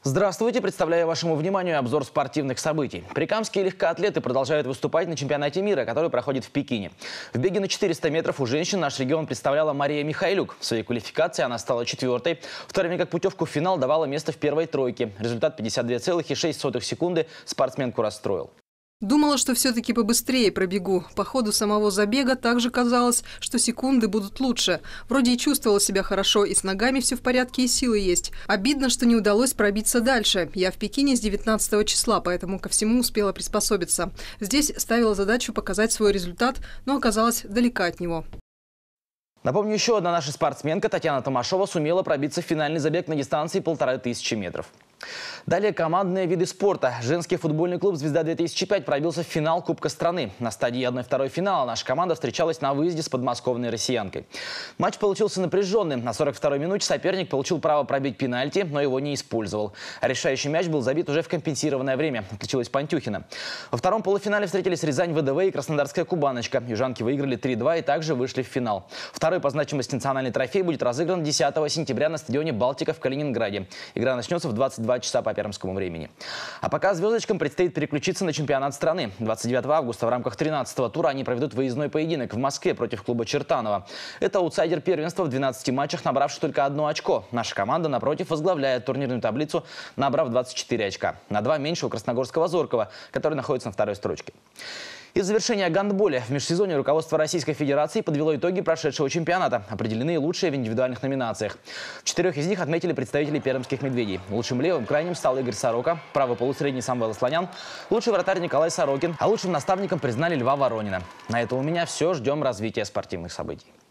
Здравствуйте! Представляю вашему вниманию обзор спортивных событий. Прикамские легкоатлеты продолжают выступать на чемпионате мира, который проходит в Пекине. В беге на 400 метров у женщин наш регион представляла Мария Михайлюк. В своей квалификации она стала 4-й, в то время как путевку в финал давала место в первой тройке. Результат 52,6 секунды спортсменку расстроил. Думала, что все-таки побыстрее пробегу. По ходу самого забега также казалось, что секунды будут лучше. Вроде и чувствовала себя хорошо, и с ногами все в порядке, и силы есть. Обидно, что не удалось пробиться дальше. Я в Пекине с 19 числа, поэтому ко всему успела приспособиться. Здесь ставила задачу показать свой результат, но оказалась далека от него. Напомню, еще одна наша спортсменка Татьяна Томашова сумела пробиться в финальный забег на дистанции 1500 метров. Далее командные виды спорта. Женский футбольный клуб «Звезда-2005» пробился в финал Кубка страны. На стадии 1/2 финала наша команда встречалась на выезде с подмосковной россиянкой. Матч получился напряженным. На 42-й минуте соперник получил право пробить пенальти, но его не использовал. Решающий мяч был забит уже в компенсированное время. Отличилась Пантюхина. Во втором полуфинале встретились Рязань ВДВ и Краснодарская Кубаночка. Южанки выиграли 3-2 и также вышли в финал. Второй по значимости национальный трофей будет разыгран 10 сентября на стадионе «Балтика» в Калининграде. Игра начнется в 22 часа по пермскому времени. А пока звездочкам предстоит переключиться на чемпионат страны. 29 августа в рамках 13-го тура они проведут выездной поединок в Москве против клуба «Чертаново». Это аутсайдер первенства в 12 матчах, набравший только 1 очко. Наша команда, напротив, возглавляет турнирную таблицу, набрав 24 очка. На 2 меньше у красногорского «Зоркова», который находится на 2-й строчке. И в завершение о гандболе. В межсезонье руководство Российской Федерации подвело итоги прошедшего чемпионата. Определены лучшие в индивидуальных номинациях. В 4 из них отметили представители пермских «Медведей». Лучшим левым крайним стал Игорь Сорока, правый полусредний Самвел Асланян, лучший вратарь Николай Сорокин, а лучшим наставником признали Льва Воронина. На этом у меня все. Ждем развития спортивных событий.